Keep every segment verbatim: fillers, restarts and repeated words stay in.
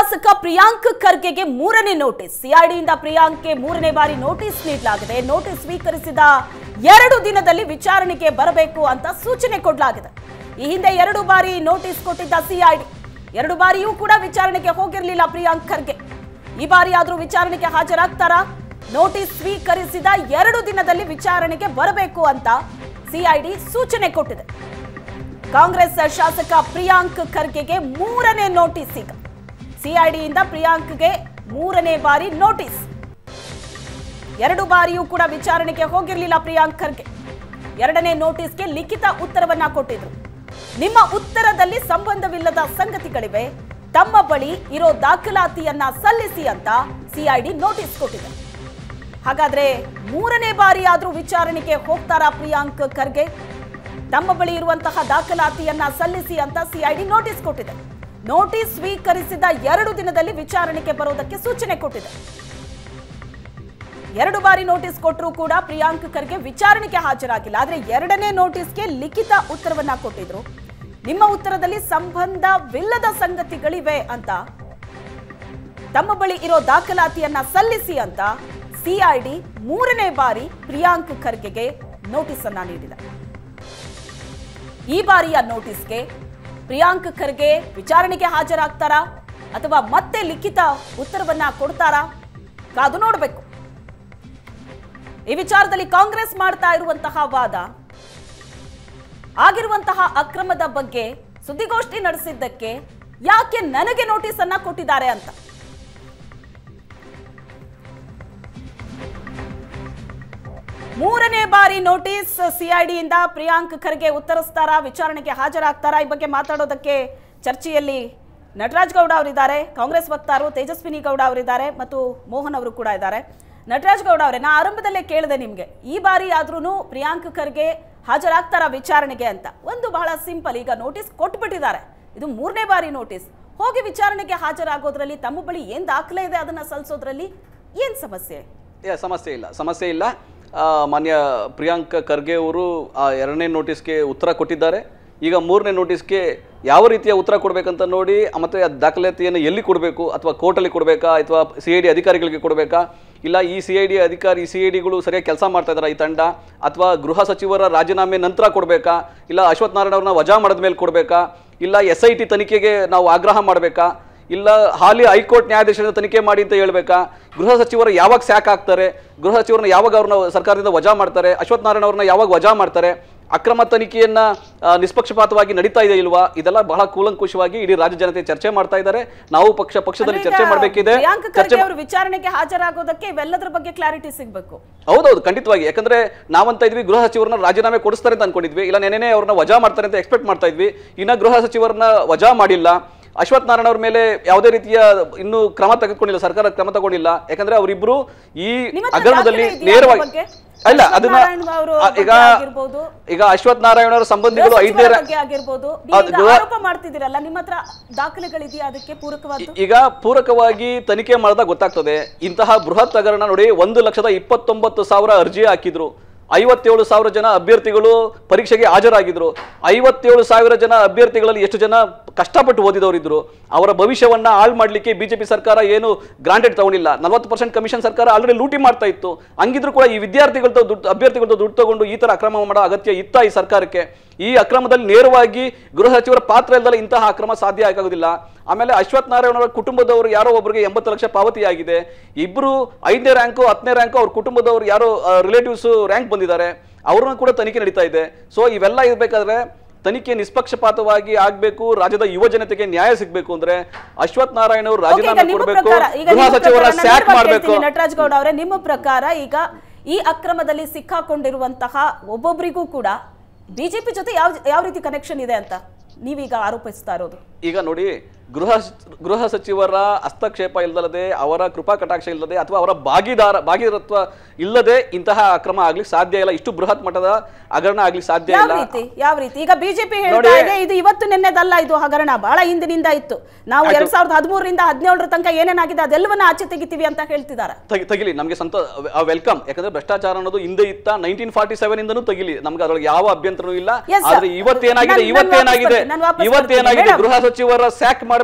ಶಾಸಕ ಪ್ರಿಯಾಂಕ್ ಖರ್ಗೆಗೆ ಮೂರನೇ ನೋಟಿಸ್. ಸಿಐಡಿಯಿಂದ ಪ್ರಿಯಾಂಕ್ಗೆ ಮೂರನೇ ಬಾರಿ ನೋಟಿಸ್ ನೀಡಲಾಗಿದೆ. ನೋಟಿಸ್ ಸ್ವೀಕರಿಸಿದ ಎರಡು ದಿನದಲ್ಲಿ ವಿಚಾರಣೆಗೆ ಬರಬೇಕು ಅಂತ ಸೂಚನೆ ಕೊಡಲಾಗಿದೆ. ಈ ಹಿಂದೆ ಎರಡು ಬಾರಿ ನೋಟಿಸ್ ಕೊಟ್ಟಿದ್ದ ಸಿಐಡಿ ಎರಡು ಬಾರಿಯೂ ಕೂಡ ವಿಚಾರಣೆಗೆ ಹೋಗಿರಲಿಲ್ಲ ಪ್ರಿಯಾಂಕ್ ಖರ್ಗೆ. ಈ ಬಾರಿ ಆದರೂ ವಿಚಾರಣೆಗೆ ಹಾಜರಾಗ್ತಾರಾ? ನೋಟಿಸ್ ಸ್ವೀಕರಿಸಿದ ಎರಡು ದಿನದಲ್ಲಿ ವಿಚಾರಣೆಗೆ ಬರಬೇಕು ಅಂತ ಸಿಐಡಿ ಸೂಚನೆ ಕೊಟ್ಟಿದೆ. ಕಾಂಗ್ರೆಸ್ ಶಾಸಕ ಪ್ರಿಯಾಂಕ್ ಖರ್ಗೆಗೆ ಮೂರನೇ ನೋಟಿಸ್. ಈಗ ಸಿಐಡಿಯಿಂದ ಪ್ರಿಯಾಂಕ್ಗೆ ಮೂರನೇ ಬಾರಿ ನೋಟಿಸ್. ಎರಡು ಬಾರಿಯೂ ಕೂಡ ವಿಚಾರಣೆಗೆ ಹೋಗಿರಲಿಲ್ಲ ಪ್ರಿಯಾಂಕ್ ಖರ್ಗೆ. ಎರಡನೇ ನೋಟಿಸ್ಗೆ ಲಿಖಿತ ಉತ್ತರವನ್ನ ಕೊಟ್ಟಿದ್ರು. ನಿಮ್ಮ ಉತ್ತರದಲ್ಲಿ ಸಂಬಂಧವಿಲ್ಲದ ಸಂಗತಿಗಳಿವೆ, ತಮ್ಮ ಬಳಿ ಇರೋ ದಾಖಲಾತಿಯನ್ನ ಸಲ್ಲಿಸಿ ಅಂತ ಸಿಐಡಿ ನೋಟಿಸ್ ಕೊಟ್ಟಿದೆ. ಹಾಗಾದ್ರೆ ಮೂರನೇ ಬಾರಿ ಆದ್ರೂ ವಿಚಾರಣೆಗೆ ಹೋಗ್ತಾರಾ ಪ್ರಿಯಾಂಕ್ ಖರ್ಗೆ? ತಮ್ಮ ಬಳಿ ಇರುವಂತಹ ದಾಖಲಾತಿಯನ್ನ ಸಲ್ಲಿಸಿ ಅಂತ ಸಿಐಡಿ ನೋಟಿಸ್ ಕೊಟ್ಟಿದೆ. ನೋಟಿಸ್ ಸ್ವೀಕರಿಸಿದ ಎರಡು ದಿನದಲ್ಲಿ ವಿಚಾರಣೆಗೆ ಬರೋದಕ್ಕೆ ಸೂಚನೆ ಕೊಟ್ಟಿದೆ. ಎರಡು ಬಾರಿ ನೋಟಿಸ್ ಕೊಟ್ಟರೂ ಕೂಡ ಪ್ರಿಯಾಂಕ್ ಖರ್ಗೆ ವಿಚಾರಣೆಗೆ ಹಾಜರಾಗಿಲ್ಲ. ಆದ್ರೆ ಎರಡನೇ ನೋಟಿಸ್ಗೆ ಲಿಖಿತ ಉತ್ತರವನ್ನ ಕೊಟ್ಟಿದ್ರು. ನಿಮ್ಮ ಉತ್ತರದಲ್ಲಿ ಸಂಬಂಧವಿಲ್ಲದ ಸಂಗತಿಗಳಿವೆ ಅಂತ, ತಮ್ಮ ಬಳಿ ಇರೋ ದಾಖಲಾತಿಯನ್ನ ಸಲ್ಲಿಸಿ ಅಂತ ಸಿಐಡಿ ಮೂರನೇ ಬಾರಿ ಪ್ರಿಯಾಂಕ್ ಖರ್ಗೆಗೆ ನೋಟಿಸ್ ಅನ್ನ ನೀಡಿದೆ. ಈ ಬಾರಿಯ ನೋಟಿಸ್ಗೆ ಪ್ರಿಯಾಂಕ್ ಖರ್ಗೆ ವಿಚಾರಣೆಗೆ ಹಾಜರಾಗ್ತಾರಾ ಅಥವಾ ಮತ್ತೆ ಲಿಖಿತ ಉತ್ತರವನ್ನ ಕೊಡ್ತಾರಾ? ಕಾದು ನೋಡಬೇಕು. ಈ ವಿಚಾರದಲ್ಲಿ ಕಾಂಗ್ರೆಸ್ ಮಾಡ್ತಾ ಇರುವಂತಹ ವಾದ, ಆಗಿರುವಂತಹ ಅಕ್ರಮದ ಬಗ್ಗೆ ಸುದ್ದಿಗೋಷ್ಠಿ ನಡೆಸಿದ್ದಕ್ಕೆ ಯಾಕೆ ನನಗೆ ನೋಟಿಸ್ ಅನ್ನ ಕೊಟ್ಟಿದ್ದಾರೆ ಅಂತ. ಮೂರನೇ ಬಾರಿ ನೋಟಿಸ್ ಸಿಐಡಿಯಿಂದ ಪ್ರಿಯಾಂಕ್ ಖರ್ಗೆ ಉತ್ತರಿಸ್ತಾರಾ, ವಿಚಾರಣೆಗೆ ಹಾಜರಾಗ್ತಾರಾ? ಈ ಬಗ್ಗೆ ಮಾತಾಡೋದಕ್ಕೆ ಚರ್ಚೆಯಲ್ಲಿ ನಟರಾಜ್ ಗೌಡ ಅವರಿದ್ದಾರೆ, ಕಾಂಗ್ರೆಸ್ ವಕ್ತಾರರು ತೇಜಸ್ವಿನಿ ಗೌಡ ಅವರಿದ್ದಾರೆ ಮತ್ತು ಮೋಹನ್ ಅವರು ಕೂಡ ಇದ್ದಾರೆ. ನಟರಾಜ್ ಗೌಡ ಅವರೇ, ನಾ ಆರಂಭದಲ್ಲೇ ಕೇಳಿದೆ ನಿಮಗೆ, ಈ ಬಾರಿ ಆದ್ರೂ ಪ್ರಿಯಾಂಕ್ ಖರ್ಗೆ ಹಾಜರಾಗ್ತಾರಾ ವಿಚಾರಣೆಗೆ ಅಂತ. ಒಂದು ಬಹಳ ಸಿಂಪಲ್, ಈಗ ನೋಟಿಸ್ ಕೊಟ್ಬಿಟ್ಟಿದ್ದಾರೆ, ಇದು ಮೂರನೇ ಬಾರಿ ನೋಟಿಸ್. ಹೋಗಿ ವಿಚಾರಣೆಗೆ ಹಾಜರಾಗೋದ್ರಲ್ಲಿ ತಮ್ಮ ಬಳಿ ಏನ್ ದಾಖಲೆ ಇದೆ ಅದನ್ನ ಸಲ್ಲಿಸೋದ್ರಲ್ಲಿ ಏನ್ ಸಮಸ್ಯೆ? ಸಮಸ್ಯೆ ಇಲ್ಲ ಸಮಸ್ಯೆ ಇಲ್ಲ ಮಾನ್ಯ ಪ್ರಿಯಾಂಕ್ ಖರ್ಗೆ ಅವರು ಎರಡನೇ ನೋಟಿಸ್ಗೆ ಉತ್ತರ ಕೊಟ್ಟಿದ್ದಾರೆ. ಈಗ ಮೂರನೇ ನೋಟಿಸ್ಗೆ ಯಾವ ರೀತಿಯ ಉತ್ತರ ಕೊಡಬೇಕಂತ ನೋಡಿ, ಮತ್ತು ಆ ದಾಖಲಾತಿಯನ್ನು ಎಲ್ಲಿ ಕೊಡಬೇಕು, ಅಥವಾ ಕೋರ್ಟಲ್ಲಿ ಕೊಡಬೇಕಾ ಅಥವಾ ಸಿ ಐ ಡಿ ಅಧಿಕಾರಿಗಳಿಗೆ ಕೊಡಬೇಕಾ, ಇಲ್ಲ ಈ ಸಿ ಐ ಡಿ ಅಧಿಕಾರಿ ಸಿ ಐ ಡಿಗಳು ಸರಿಯಾಗಿ ಕೆಲಸ ಮಾಡ್ತಾ ಇದ್ದಾರೆ ಈ ತಂಡ, ಅಥವಾ ಗೃಹ ಸಚಿವರ ರಾಜೀನಾಮೆ ನಂತರ ಕೊಡಬೇಕಾ, ಇಲ್ಲ ಅಶ್ವಥ್ ನಾರಾಯಣ ಅವ್ರನ್ನ ವಜಾ ಮಾಡಿದ ಮೇಲೆ ಕೊಡಬೇಕಾ, ಇಲ್ಲ ಎಸ್ ಐ ಟಿ ತನಿಖೆಗೆ ನಾವು ಆಗ್ರಹ ಮಾಡಬೇಕಾ, ಇಲ್ಲ ಹಾಲಿ ಹೈಕೋರ್ಟ್ ನ್ಯಾಯಾಧೀಶರಿಂದ ತನಿಖೆ ಮಾಡಿ ಅಂತ ಹೇಳ್ಬೇಕಾ, ಗೃಹ ಸಚಿವರು ಯಾವಾಗ ಸ್ಯಾಕ್ ಆಗ್ತಾರೆ, ಗೃಹ ಸಚಿವರನ್ನ ಯಾವಾಗ ಅವ್ರನ್ನ ಸರ್ಕಾರದಿಂದ ವಜಾ ಮಾಡ್ತಾರೆ, ಅಶ್ವಥ್ ನಾರಾಯಣ ಅವ್ರನ್ನ ಯಾವಾಗ ವಜಾ ಮಾಡ್ತಾರೆ, ಅಕ್ರಮ ತನಿಖೆಯನ್ನ ನಿಷ್ಪಕ್ಷಪಾತವಾಗಿ ನಡೀತಾ ಇದೆ ಇಲ್ವಾ, ಇದೆಲ್ಲ ಬಹಳ ಕೂಲಂಕುಷವಾಗಿ ಇಡೀ ರಾಜ್ಯ ಜನತೆ ಚರ್ಚೆ ಮಾಡ್ತಾ ಇದ್ದಾರೆ. ನಾವು ಪಕ್ಷ ಪಕ್ಷದಲ್ಲಿ ಚರ್ಚೆ ಮಾಡಬೇಕಿದೆ. ವಿಚಾರಣೆಗೆ ಹಾಜರಾಗೋದಕ್ಕೆ ಇವೆಲ್ಲದರ ಬಗ್ಗೆ ಕ್ಲಾರಿಟಿ ಸಿಗಬೇಕು. ಹೌದೌದು, ಖಂಡಿತವಾಗಿ. ಯಾಕಂದ್ರೆ ನಾವಂತ ಇದ್ವಿ ಗೃಹ ಸಚಿವರನ್ನ ರಾಜೀನಾಮೆ ಕೊಡಿಸ್ತಾರೆ ಅಂತ ಅನ್ಕೊಂಡಿದ್ವಿ, ಇಲ್ಲ ನೆನೆನೆ ಅವ್ರನ್ನ ವಜಾ ಮಾಡ್ತಾರೆ ಅಂತ ಎಕ್ಸ್ಪೆಕ್ಟ್ ಮಾಡ್ತಾ ಇದ್ವಿ. ಇನ್ನ ಗೃಹ ಸಚಿವರನ್ನ ವಜಾ ಮಾಡಿಲ್ಲ. ಅಶ್ವಥ್ ನಾರಾಯಣ ಅವ್ರ ಮೇಲೆ ಯಾವುದೇ ರೀತಿಯ ಇನ್ನೂ ಕ್ರಮ ತೆಗೆದುಕೊಂಡಿಲ್ಲ, ಸರ್ಕಾರ ಕ್ರಮ ತಗೊಂಡಿಲ್ಲ. ಯಾಕಂದ್ರೆ ಅವರಿಬ್ರು ಈ ಹಗರಣದಲ್ಲಿ ನೇರವಾಗಿ ಅಲ್ಲ, ಅದನ್ನ ಈಗ ಈಗ ಅಶ್ವಥ್ ನಾರಾಯಣ ಅವರ ಸಂಬಂಧಿಗಳು ಐದನೇ ಮಾಡ್ತಿದ್ದೀರಲ್ಲ, ನಿಮ್ಮ ಹತ್ರ ದಾಖಲೆಗಳಿದೆಯಾ ಅದಕ್ಕೆ ಪೂರಕವಾಗಿ? ಈಗ ಪೂರಕವಾಗಿ ತನಿಖೆ ಮಾಡಿದಾಗ ಗೊತ್ತಾಗ್ತದೆ. ಇಂತಹ ಬೃಹತ್ ಹಗರಣ ನೋಡಿ, ಒಂದು ಲಕ್ಷದ ಇಪ್ಪತ್ತೊಂಬತ್ತು ಸಾವಿರ ಅರ್ಜಿ ಹಾಕಿದ್ರು, ಐವತ್ತೇಳು ಸಾವಿರ ಜನ ಅಭ್ಯರ್ಥಿಗಳು ಪರೀಕ್ಷೆಗೆ ಹಾಜರಾಗಿದ್ರು. ಐವತ್ತೇಳು ಸಾವಿರ ಜನ ಅಭ್ಯರ್ಥಿಗಳಲ್ಲಿ ಎಷ್ಟು ಜನ ಕಷ್ಟಪಟ್ಟು ಓದಿದವರಿದ್ರು. ಅವರ ಭವಿಷ್ಯವನ್ನ ಹಾಳು ಮಾಡಲಿಕ್ಕೆ ಬಿಜೆಪಿ ಸರ್ಕಾರ ಏನು ಗ್ರಾಂಟೆಡ್ ತಗೊಂಡಿಲ್ಲ. ನಲವತ್ತು ಪರ್ಸೆಂಟ್ ಕಮಿಷನ್ ಸರ್ಕಾರ ಆಲ್ರೆಡಿ ಲೂಟಿ ಮಾಡ್ತಾ ಇತ್ತು. ಹಂಗಿದ್ರು ಕೂಡ ಈ ವಿದ್ಯಾರ್ಥಿಗಳದ್ದು ದುಡ್ಡು ಅಭ್ಯರ್ಥಿಗಳದ್ದು ದುಡ್ಡು ತಗೊಂಡು ಈ ತರ ಅಕ್ರಮ ಮಾಡೋ ಅಗತ್ಯ ಇತ್ತ ಈ ಸರ್ಕಾರಕ್ಕೆ? ಈ ಅಕ್ರಮದಲ್ಲಿ ನೇರವಾಗಿ ಗೃಹ ಸಚಿವರ ಪಾತ್ರ ಇಲ್ಲದಲ್ಲ ಇಂತಹ ಅಕ್ರಮ ಸಾಧ್ಯ ಆಗೋದಿಲ್ಲ. ಆಮೇಲೆ ಅಶ್ವಥ್ ನಾರಾಯಣ ಅವರ ಕುಟುಂಬದವರು ಯಾರೋ ಒಬ್ಬರಿಗೆ ಎಂಬತ್ತು ಲಕ್ಷ ಪಾವತಿ ಆಗಿದೆ. ಇಬ್ರು ಐದನೇ ರ್ಯಾಂಕು ಹತ್ತನೇ ರ್ಯಾಂಕು ಅವ್ರ ಕುಟುಂಬದವರು ಯಾರೋ ರಿಲೇಟಿವ್ಸ್ ರ್ಯಾಂಕ್ ಬಂದಿದ್ದಾರೆ, ಅವ್ರನ್ನ ಕೂಡ ತನಿಖೆ ನಡೀತಾ ಇದೆ. ಸೊ ಇವೆಲ್ಲ ಇರ್ಬೇಕಾದ್ರೆ ತನಿಖೆ ನಿಷ್ಪಕ್ಷಪಾತವಾಗಿ ಆಗ್ಬೇಕು, ರಾಜ್ಯದ ಯುವ ಜನತೆಗೆ ನ್ಯಾಯ ಸಿಗ್ಬೇಕು ಅಂದ್ರೆ ಅಶ್ವಥ್ ನಾರಾಯಣ ಅವರು ರಾಜೀನಾಮೆ ಕೊಡಬೇಕು, ಗೃಹ ಸಚಿವರ ಸ್ಯಾಕ್ ಮಾಡಬೇಕು. ನಟರಾಜ್ ಗೌಡ ಅವರೇ, ನಿಮ್ಮ ಪ್ರಕಾರ ಈಗ ಈ ಅಕ್ರಮದಲ್ಲಿ ಸಿಕ್ಕಾಕೊಂಡಿರುವಂತಹ ಒಬ್ಬೊಬ್ಬರಿಗೂ ಕೂಡ ಬಿಜೆಪಿ ಜೊತೆ ಯಾವ ಯಾವ ರೀತಿ ಕನೆಕ್ಷನ್ ಇದೆ ಅಂತ ನೀವೀಗ ಆರೋಪಿಸ್ತಾ ಇರೋದು? ಈಗ ನೋಡಿ, ಗೃಹ ಗೃಹ ಸಚಿವರ ಹಸ್ತಕ್ಷೇಪ ಇಲ್ಲದೆ, ಅವರ ಕೃಪಾ ಕಟಾಕ್ಷ ಇಲ್ಲದೆ, ಅಥವಾ ಅವರ ಭಾಗಿದಾರ ಭಾಗೀರತ್ವ ಇಲ್ಲದೆ ಇಂತಹ ಅಕ್ರಮ ಆಗ್ಲಿಕ್ಕೆ ಸಾಧ್ಯ ಇಲ್ಲ. ಇಷ್ಟು ಬೃಹತ್ ಮಟ್ಟದ ಹಗರಣ ಆಗ್ಲಿಕ್ಕೆ ಸಾಧ್ಯ ಇಲ್ಲ. ಯಾವ ರೀತಿ? ಈಗ ಬಿಜೆಪಿ ಹೇಳ್ತಾ ಇದೆ ಇದು ಇವತ್ತು ನಿನ್ನೆದಲ್ಲ, ಇದು ಹಗರಣ ಬಹಳ ಹಿಂದಿನಿಂದ ಇತ್ತು. ನಾವು ಎರಡ್ ಸಾವಿರದ ಹದಿಮೂರರಿಂದ ಹದಿನೇಳರ ತನಕ ಏನೇನಾಗಿದೆ ಅದೆಲ್ಲವನ್ನ ಆಚೆ ತೆಗಿತೀವಿ ಅಂತ ಹೇಳ್ತಿದ್ದಾರೆ. ತೆಗಿಲಿ, ನಮಗೆ ಸಂತೋಷ, ವೆಲ್ಕಮ್. ಯಾಕಂದ್ರೆ ಭ್ರಷ್ಟಾಚಾರ ಅನ್ನೋದು ಹಿಂದೆ ಇತ್ತ, ನೈನ್ಟೀನ್ ಫಾರ್ಟಿ ಸೆವೆನ್ ಇಂದನೂ ತೆಗಿಲಿ, ನಮ್ಗೆ ಅದ್ರೊಳಗೆ ಯಾವ ಅಭ್ಯಂತರವೂ ಇಲ್ಲ. ಆದ್ರೆ ಇವತ್ತೇನಾಗಿದೆ ಇವತ್ತೇನಾಗಿದೆ ಇವತ್ತೇನಾಗಿದೆ ಗೃಹ ಸಚಿವರ ಸ್ಯಾಕ್ ಮಾಡಬೇಕು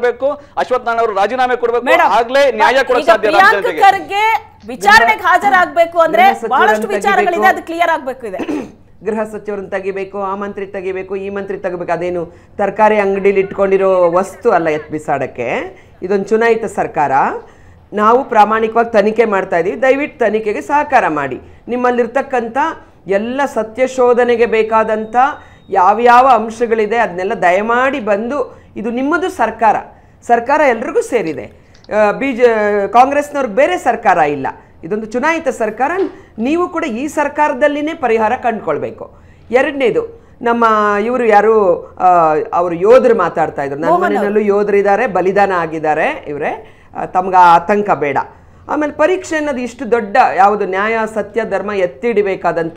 ಬರಬೇಕು, ಅಶ್ವಥ್ ನಾರಾಯಣ ಅವರು ರಾಜೀನಾಮೆ ಕೊಡಬೇಕು, ಆಗ್ಲೇ ನ್ಯಾಯ ಕೊಡಕ್ಕೆ ಸಾಧ್ಯ. ಪ್ರಿಯಾಂಕ್ ಖರ್ಗೆ ವಿಚಾರಣೆಗೆ ಹಾಜರಾಗಬೇಕು ಅಂದ್ರೆ ಬಹಳಷ್ಟು ವಿಚಾರಗಳಿದೆ, ಅದು ಕ್ಲಿಯರ್ ಆಗಬೇಕು. ಇದೆ ಗೃಹ ಸಚಿವರನ್ನ ತೆಗಿಬೇಕು, ಆ ಮಂತ್ರಿ ತೆಗಿಬೇಕು, ಈ ಮಂತ್ರಿ ತೆಗಿಬೇಕು. ಅದೇನು ತರಕಾರಿ ಅಂಗಡಿಲಿ ಇಟ್ಕೊಂಡಿರೋ ವಸ್ತು ಅಲ್ಲ ಎತ್ ಬಿಸಾಡಕ್ಕೆ. ಇದೊಂದು ಚುನಾಯಿತ ಸರ್ಕಾರ. ನಾವು ಪ್ರಾಮಾಣಿಕವಾಗಿ ತನಿಖೆ ಮಾಡ್ತಾ ಇದ್ದೀವಿ. ದಯವಿಟ್ಟು ತನಿಖೆಗೆ ಸಹಕಾರ ಮಾಡಿ. ನಿಮ್ಮಲ್ಲಿರ್ತಕ್ಕಂಥ ಎಲ್ಲ ಸತ್ಯಶೋಧನೆಗೆ ಬೇಕಾದಂಥ ಯಾವ್ಯಾವ ಅಂಶಗಳಿದೆ ಅದನ್ನೆಲ್ಲ ದಯಮಾಡಿ ಬಂದು, ಇದು ನಿಮ್ಮದು ಸರ್ಕಾರ, ಸರ್ಕಾರ ಎಲ್ರಿಗೂ ಸೇರಿದೆ. ಬಿ ಜೆ ಕಾಂಗ್ರೆಸ್ನವ್ರಿಗೆ ಬೇರೆ ಸರ್ಕಾರ ಇಲ್ಲ, ಇದೊಂದು ಚುನಾಯಿತ ಸರ್ಕಾರ. ನೀವು ಕೂಡ ಈ ಸರ್ಕಾರದಲ್ಲಿನೇ ಪರಿಹಾರ ಕಂಡುಕೊಳ್ಬೇಕು. ಎರಡನೇದು, ನಮ್ಮ ಇವರು ಯಾರು ಅವರು ಯೋಧರು ಮಾತಾಡ್ತಾ ಇದ್ರು, ನನ್ನ ಮನೆಯಲ್ಲೂ ಯೋಧರಿದ್ದಾರೆ, ಬಲಿದಾನ ಆಗಿದ್ದಾರೆ ಇವರೇ, ತಮ್ಗೆ ಆತಂಕ ಬೇಡ. ಆಮೇಲೆ ಪರೀಕ್ಷೆ ಅನ್ನೋದು ಇಷ್ಟು ದೊಡ್ಡ ಯಾವುದು ನ್ಯಾಯ ಸತ್ಯ ಧರ್ಮ ಎತ್ತಿ ಹಿಡಿಬೇಕಾದಂಥ,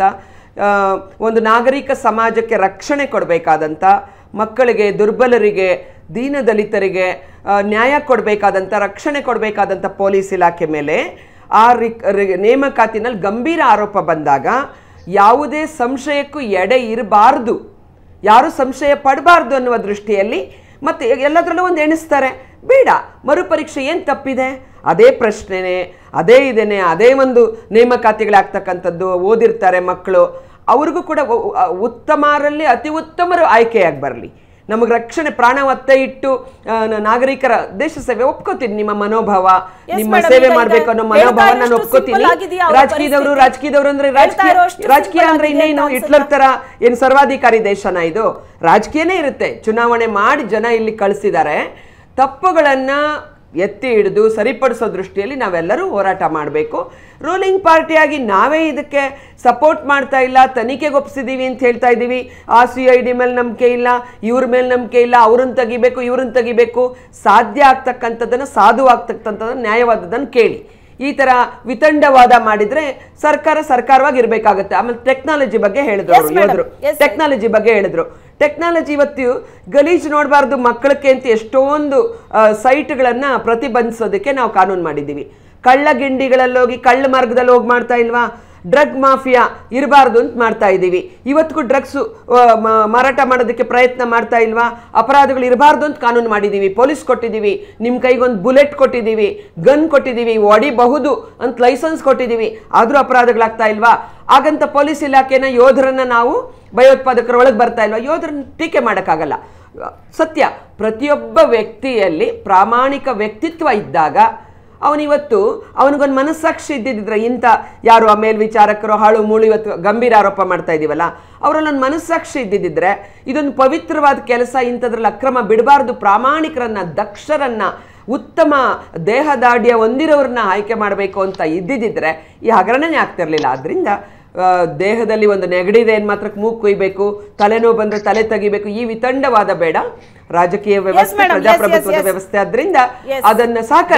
ಒಂದು ನಾಗರಿಕ ಸಮಾಜಕ್ಕೆ ರಕ್ಷಣೆ ಕೊಡಬೇಕಾದಂಥ, ಮಕ್ಕಳಿಗೆ, ದುರ್ಬಲರಿಗೆ, ದೀನದಲಿತರಿಗೆ ನ್ಯಾಯ ಕೊಡಬೇಕಾದಂಥ, ರಕ್ಷಣೆ ಕೊಡಬೇಕಾದಂಥ ಪೊಲೀಸ್ ಇಲಾಖೆ ಮೇಲೆ ಆ ರಿ ನೇಮಕಾತಿನಲ್ಲಿ ಗಂಭೀರ ಆರೋಪ ಬಂದಾಗ ಯಾವುದೇ ಸಂಶಯಕ್ಕೂ ಎಡೆ ಇರಬಾರ್ದು, ಯಾರು ಸಂಶಯ ಪಡಬಾರ್ದು ಅನ್ನುವ ದೃಷ್ಟಿಯಲ್ಲಿ ಮತ್ತೆ ಎಲ್ಲದರಲ್ಲೂ ಒಂದು ಎಣಿಸ್ತಾರೆ. ಬೇಡ, ಮರುಪರೀಕ್ಷೆ ಏನು ತಪ್ಪಿದೆ? ಅದೇ ಪ್ರಶ್ನೆನೇ, ಅದೇ ಇದೇನೆ, ಅದೇ ಒಂದು ನೇಮಕಾತಿಗಳಾಗ್ತಕ್ಕಂಥದ್ದು. ಓದಿರ್ತಾರೆ ಮಕ್ಕಳು, ಅವ್ರಿಗೂ ಕೂಡ ಉತ್ತಮರಲ್ಲಿ ಅತಿ ಉತ್ತಮರು ಆಯ್ಕೆಯಾಗಿ ಬರಲಿ. ನಮಗೆ ರಕ್ಷಣೆ, ಪ್ರಾಣ ಒತ್ತೆ ಇಟ್ಟು ನಾಗರಿಕರ ದೇಶ ಸೇವೆ ಒಪ್ಕೋತೀನಿ. ನಿಮ್ಮ ಮನೋಭಾವ, ನಿಮ್ಮ ಸೇವೆ ಮಾಡ್ಬೇಕು ಅನ್ನೋ ಮನೋಭಾವ ನಾನು ಒಪ್ಕೋತೀನಿ. ರಾಜಕೀಯದವರು ರಾಜಕೀಯದವರು ಅಂದ್ರೆ ರಾಜಕೀಯ ರಾಜಕೀಯ ಅಂದ್ರೆ ಇನ್ನೇನು ಹಿಟ್ಲರ್ ತರ ಏನು ಸರ್ವಾಧಿಕಾರಿ ದೇಶನ ಇದು? ರಾಜಕೀಯನೇ ಇರುತ್ತೆ. ಚುನಾವಣೆ ಮಾಡಿ ಜನ ಇಲ್ಲಿ ಕಳಿಸಿದ್ದಾರೆ. ತಪ್ಪುಗಳನ್ನ ಎತ್ತಿ ಹಿಡಿದು ಸರಿಪಡಿಸೋ ದೃಷ್ಟಿಯಲ್ಲಿ ನಾವೆಲ್ಲರೂ ಹೋರಾಟ ಮಾಡಬೇಕು. ರೂಲಿಂಗ್ ಪಾರ್ಟಿಯಾಗಿ ನಾವೇ ಇದಕ್ಕೆ ಸಪೋರ್ಟ್ ಮಾಡ್ತಾ ಇಲ್ಲ, ತನಿಖೆಗೆ ಒಪ್ಪಿಸಿದ್ದೀವಿ ಅಂತ ಹೇಳ್ತಾ ಇದ್ದೀವಿ. ಆ ಸಿ ಐ ಡಿ ಮೇಲೆ ನಂಬಿಕೆ ಇಲ್ಲ, ಇವ್ರ ಮೇಲೆ ನಂಬಿಕೆ ಇಲ್ಲ, ಅವ್ರನ್ನ ತೆಗಿಬೇಕು ಇವ್ರನ್ನ ತೆಗಿಬೇಕು. ಸಾಧ್ಯ ಆಗ್ತಕ್ಕಂಥದ್ದನ್ನು, ಸಾಧು ಆಗ್ತಕ್ಕಂಥದ್ದನ್ನು, ನ್ಯಾಯವಾದದನ್ನು ಕೇಳಿ. ಈ ಥರ ವಿತಂಡವಾದ ಮಾಡಿದರೆ ಸರ್ಕಾರ ಸರ್ಕಾರವಾಗಿ ಇರಬೇಕಾಗುತ್ತೆ. ಆಮೇಲೆ ಟೆಕ್ನಾಲಜಿ ಬಗ್ಗೆ ಹೇಳಿದ್ರು ಅವರು ಯೋಧರು, ಟೆಕ್ನಾಲಜಿ ಬಗ್ಗೆ ಹೇಳಿದ್ರು. ಟೆಕ್ನಾಲಜಿ ಇವತ್ತು ಗಲೀಜು ನೋಡಬಾರ್ದು ಮಕ್ಕಳಕ್ಕೆ ಅಂತ ಎಷ್ಟೊಂದು ಸೈಟ್ಗಳನ್ನು ಪ್ರತಿಬಂಧಿಸೋದಕ್ಕೆ ನಾವು ಕಾನೂನು ಮಾಡಿದ್ದೀವಿ. ಕಳ್ಳ ಗಿಂಡಿಗಳಲ್ಲೋಗಿ ಕಳ್ಳ ಮಾರ್ಗದಲ್ಲಿ ಹೋಗಿ ಮಾಡ್ತಾ ಇಲ್ವಾ? ಡ್ರಗ್ ಮಾಫಿಯಾ ಇರಬಾರ್ದು ಅಂತ ಮಾಡ್ತಾ ಇದ್ದೀವಿ. ಇವತ್ತಿಗೂ ಡ್ರಗ್ಸು ಮಾರಾಟ ಮಾಡೋದಕ್ಕೆ ಪ್ರಯತ್ನ ಮಾಡ್ತಾ ಇಲ್ವಾ? ಅಪರಾಧಗಳು ಇರಬಾರ್ದು ಅಂತ ಕಾನೂನು ಮಾಡಿದ್ದೀವಿ, ಪೊಲೀಸ್ ಕೊಟ್ಟಿದ್ದೀವಿ, ನಿಮ್ಮ ಕೈಗೊಂದು ಬುಲೆಟ್ ಕೊಟ್ಟಿದ್ದೀವಿ, ಗನ್ ಕೊಟ್ಟಿದ್ದೀವಿ, ಹೊಡಿಬಹುದು ಅಂತ ಲೈಸೆನ್ಸ್ ಕೊಟ್ಟಿದ್ದೀವಿ. ಆದರೂ ಅಪರಾಧಗಳಾಗ್ತಾ ಇಲ್ವಾ? ಹಾಗಂತ ಪೊಲೀಸ್ ಇಲಾಖೆನ, ಯೋಧರನ್ನ ನಾವು ಭಯೋತ್ಪಾದಕರ ಒಳಗೆ ಬರ್ತಾ ಇಲ್ವಾ? ಯೋಧರನ್ನ ಟೀಕೆ ಮಾಡೋಕ್ಕಾಗಲ್ಲ. ಸತ್ಯ, ಪ್ರತಿಯೊಬ್ಬ ವ್ಯಕ್ತಿಯಲ್ಲಿ ಪ್ರಾಮಾಣಿಕ ವ್ಯಕ್ತಿತ್ವ ಇದ್ದಾಗ ಅವನಿವತ್ತು ಅವನಿಗೊಂದು ಮನಸ್ಸಾಕ್ಷಿ ಇದ್ದಿದ್ರೆ, ಇಂಥ ಯಾರು ಆ ಮೇಲ್ವಿಚಾರಕರು ಹಾಳು ಮೂಳು ಇವತ್ತು ಗಂಭೀರ ಆರೋಪ ಮಾಡ್ತಾ ಇದ್ದೀವಲ್ಲ, ಅವರಲ್ಲೊಂದು ಮನಸ್ಸಾಕ್ಷಿ ಇದ್ದಿದ್ದರೆ ಇದೊಂದು ಪವಿತ್ರವಾದ ಕೆಲಸ, ಇಂಥದ್ರಲ್ಲಿ ಅಕ್ರಮ ಬಿಡಬಾರ್ದು, ಪ್ರಾಮಾಣಿಕರನ್ನ, ದಕ್ಷರನ್ನ, ಉತ್ತಮ ದೇಹದಾಢ್ಯ ಹೊಂದಿರೋರನ್ನ ಆಯ್ಕೆ ಮಾಡಬೇಕು ಅಂತ ಇದ್ದಿದ್ದರೆ ಈ ಹಗರಣನೇ ಆಗ್ತಿರ್ಲಿಲ್ಲ. ಆದ್ದರಿಂದ ದೇಹದಲ್ಲಿ ಒಂದು ನೆಗಡಿದೆ ಏನು ಮಾತ್ರಕ್ಕೆ ಮೂಗು ಕೊಯ್ಬೇಕು, ತಲೆನೋವು ಬಂದರೆ ತಲೆ ತೆಗಿಬೇಕು, ಈ ವಿತಂಡವಾದ ಬೇಡ. ರಾಜಕೀಯ ವ್ಯವಸ್ಥೆ, ಪ್ರಜಾಪ್ರಭುತ್ವದ ವ್ಯವಸ್ಥೆ, ಆದ್ರಿಂದ ಅದನ್ನ ಸಾಕಾರ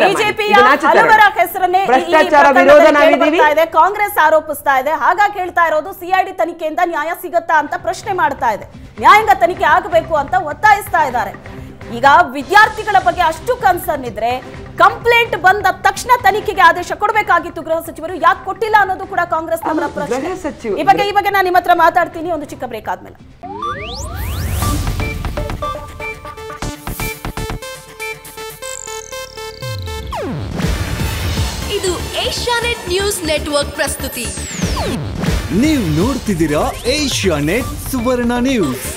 ಭ್ರಷ್ಟಾಚಾರ ವಿರೋಧ ನಾವಿದ್ದೀವಿ. ಕಾಂಗ್ರೆಸ್ ಆರೋಪಿಸ್ತಾ ಇದೆ. ಹಾಗಾಗಿ ಹೇಳ್ತಾ ಇರೋದು ಸಿಐಡಿ ತನಿಖೆಯಿಂದ ನ್ಯಾಯ ಸಿಗತ್ತಾ ಅಂತ ಪ್ರಶ್ನೆ ಮಾಡ್ತಾ ಇದೆ. ನ್ಯಾಯಾಂಗ ತನಿಖೆ ಆಗಬೇಕು ಅಂತ ಒತ್ತಾಯಿಸ್ತಾ ಇದ್ದಾರೆ. ಈಗ ವಿದ್ಯಾರ್ಥಿಗಳ ಬಗ್ಗೆ ಅಷ್ಟು ಕನ್ಸರ್ನ್ ಇದ್ರೆ ಕಂಪ್ಲೇಂಟ್ ಬಂದ ತಕ್ಷಣ ತನಿಖೆಗೆ ಆದೇಶ ಕೊಡಬೇಕಾಗಿತ್ತು ಗೃಹ ಸಚಿವರು, ಯಾಕೆ ಕೊಟ್ಟಿಲ್ಲ ಅನ್ನೋದು ಕೂಡ ಕಾಂಗ್ರೆಸ್ ಅವರ ಪ್ರಶ್ನೆ. ಈ ಬಗ್ಗೆ ಈ ಬಗ್ಗೆ ನಾನು ನಿಮ್ಮ ಹತ್ರ ಮಾತಾಡ್ತೀನಿ ಒಂದು ಚಿಕ್ಕ ಬ್ರೇಕ್ ಆದ್ಮೇಲೆ. ಇದು ಏಷ್ಯಾನೆಟ್ ನ್ಯೂಸ್ ನೆಟ್ವರ್ಕ್ ಪ್ರಸ್ತುತಿ. ನೀವು ನೋಡ್ತಿದ್ದೀರಾ ಏಷ್ಯಾನೆಟ್ ಸುವರ್ಣ ನ್ಯೂಸ್.